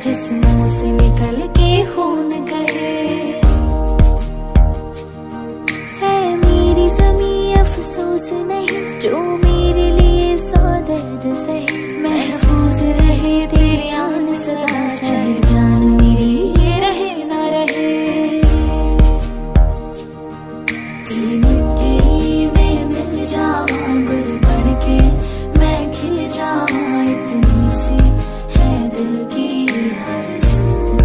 जिस्मों से निकल के खून कहे, है मेरी ज़मीं अफसोस नहीं जो मेरे लिए सौ दर्द सहे। महफूज रहे तेरे आन सदा, चाहे जान मेरी ये रहे ना रहे। तेरी मिट्टी में मिल जावा गुल बन के, मैं खिल जावा इतनी सी है दिल की आरज़ू।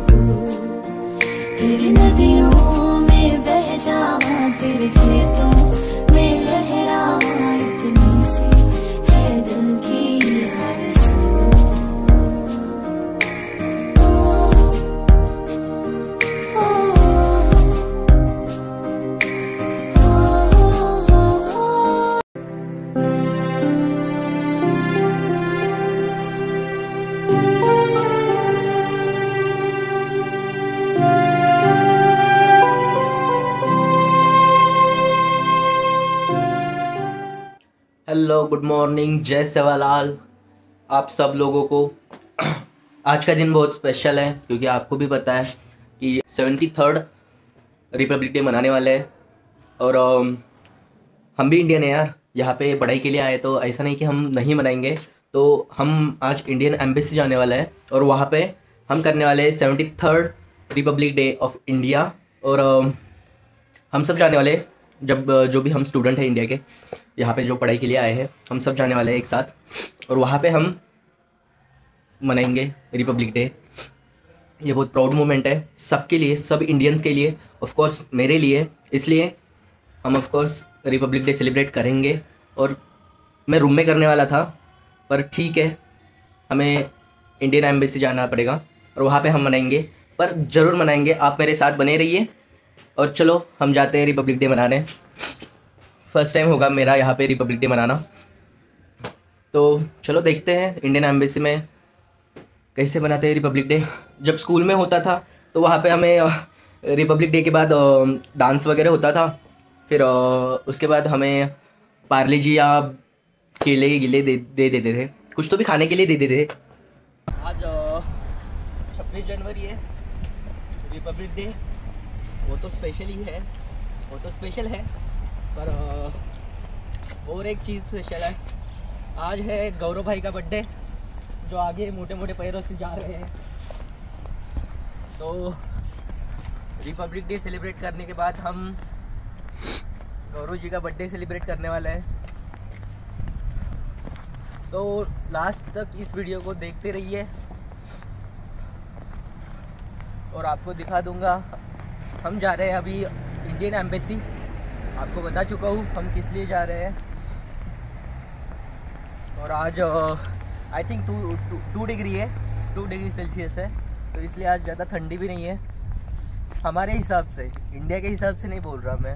तेरी नदियों में बह जावा, तेरे खेतों में लहरावा इतनी सी है दिल की आरज़ू। हेलो, गुड मॉर्निंग, जय सेवालाल आप सब लोगों को। आज का दिन बहुत स्पेशल है क्योंकि आपको भी पता है कि 73rd रिपब्लिक डे मनाने वाले हैं और हम भी इंडियन है यार, यहाँ पे पढ़ाई के लिए आए, तो ऐसा नहीं कि हम नहीं मनाएंगे। तो हम आज इंडियन एम्बेसी जाने वाला है और वहाँ पे हम करने वाले हैं 73rd Republic day of India. और हम सब जाने वाले, जब जो भी हम स्टूडेंट हैं इंडिया के यहाँ पे जो पढ़ाई के लिए आए हैं, हम सब जाने वाले हैं एक साथ और वहाँ पे हम मनाएंगे रिपब्लिक डे। ये बहुत प्राउड मोमेंट है सबके लिए, सब इंडियंस के लिए, ऑफ कोर्स मेरे लिए। इसलिए हम of course Republic Day celebrate करेंगे। और मैं रूम में करने वाला था पर ठीक है, हमें इंडियन एम्बेसी जाना पड़ेगा और वहाँ पे हम मनाएंगे, पर ज़रूर मनाएंगे। आप मेरे साथ बने रहिए और चलो हम जाते हैं रिपब्लिक डे मनाने। फर्स्ट टाइम होगा मेरा यहाँ पे रिपब्लिक डे मनाना, तो चलो देखते हैं इंडियन एम्बेसी में कैसे मनाते हैं रिपब्लिक डे। जब स्कूल में होता था तो वहाँ पे हमें रिपब्लिक डे के बाद डांस वगैरह होता था, फिर उसके बाद हमें पार्ले जी या केले गिले दे देते थे, कुछ तो भी खाने के लिए दे देते थे। आज 26 जनवरी है, रिपब्लिक डे। वो तो स्पेशल ही है, वो तो स्पेशल है, पर और एक चीज़ स्पेशल है। आज है गौरव भाई का बर्थडे, जो आगे मोटे मोटे पैरों से जा रहे हैं। तो रिपब्लिक डे सेलिब्रेट करने के बाद हम गौरव जी का बर्थडे सेलिब्रेट करने वाले हैं। तो लास्ट तक इस वीडियो को देखते रहिए और आपको दिखा दूंगा। हम जा रहे हैं अभी इंडियन एम्बेसी, आपको बता चुका हूँ हम किस लिए जा रहे हैं। और आज आई थिंक 2 डिग्री है, 2 डिग्री सेल्सियस है, तो इसलिए आज ज़्यादा ठंडी भी नहीं है हमारे हिसाब से, इंडिया के हिसाब से नहीं बोल रहा मैं।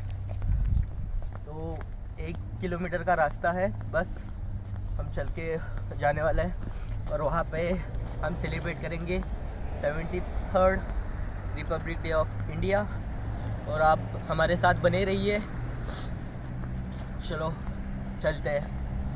तो 1 किलोमीटर का रास्ता है बस, हम चल के जाने वाले हैं और वहाँ पे हम सेलिब्रेट करेंगे 73rd Republic day of India. और आप हमारे साथ बने रहिए, चलो चलते हैं।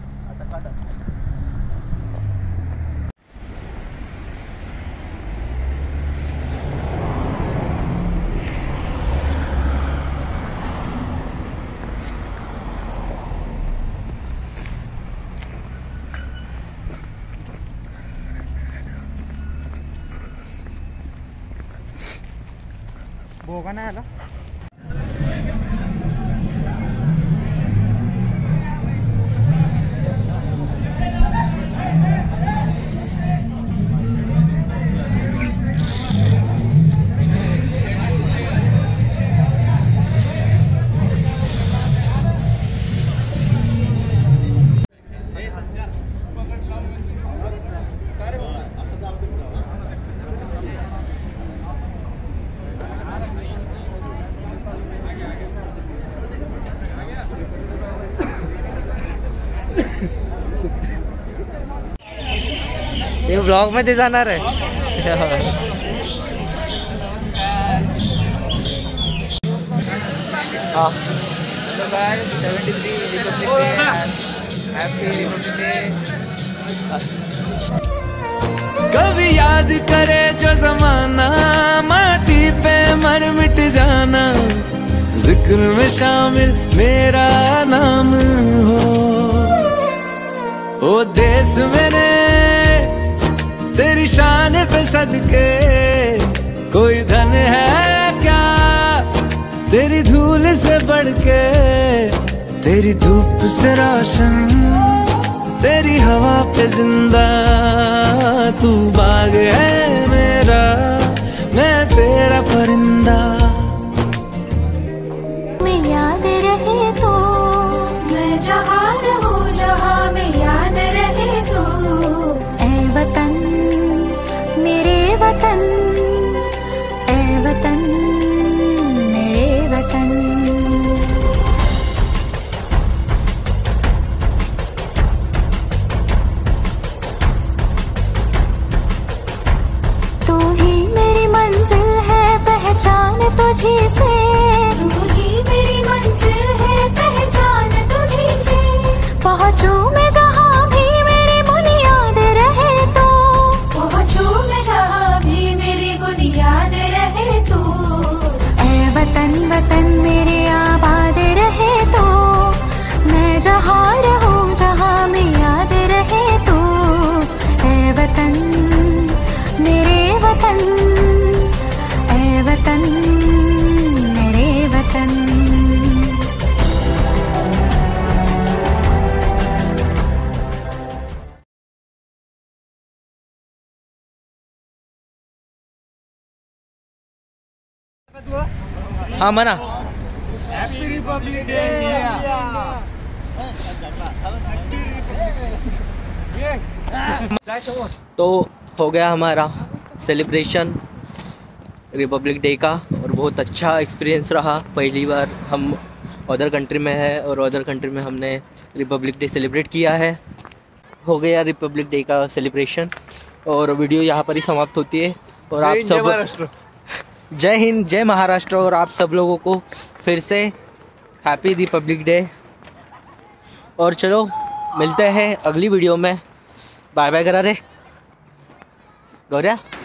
बोगा ना आला ये ब्लॉग मध्ये जाणार आहे। So guys, 73 Republic Day and Happy Republic Day. कभी याद याद करे जो जमाना, माटी पे मर मिट जाना, जिक्र में शामिल मेरा नाम हो। ओ देश मेरे तेरी शान पे सदके, कोई धन है क्या तेरी धूल से बढ़ के, तेरी धूप से रोशन, तेरी हवा पे जिंदा, तू बाग है मेरा, मैं तेरा परिंदा। मैं याद रहे तो मैं जहाँ रहूं, जहाँ मैं याद रहे तो, ऐ वतन मेरे वतन, ऐ वतन मेरे वतन। तू ही मेरी मंजिल है, पहचान तुझी से, तू ही मेरी मंजिल है, पहचान तुझी से। पहुँचूं मैं जहाँ भी मेरी बुनियाद रहे तो, पहुँचूं मैं जहाँ भी मेरी बुनियाद रहे तो, ऐ वतन वतन मेरे आबाद रहे तो, मैं जहाँ रहूं जहाँ मैं याद रहे तो, ऐ वतन मेरे वतन, ऐ वतन मेरे वतन। हाँ मना। Happy Republic Day India. तो हो गया हमारा सेलिब्रेशन रिपब्लिक डे का, और बहुत अच्छा एक्सपीरियंस रहा। पहली बार हम अदर कंट्री में है और अदर कंट्री में हमने रिपब्लिक डे सेलिब्रेट किया है। हो गया रिपब्लिक डे का सेलिब्रेशन, और वीडियो यहाँ पर ही समाप्त होती है। और आप सब जय हिंद, जय महाराष्ट्र, और आप सब लोगों को फिर से हैप्पी रिपब्लिक डे। और चलो मिलते हैं अगली वीडियो में। बाय बाय करा रे गौरिया।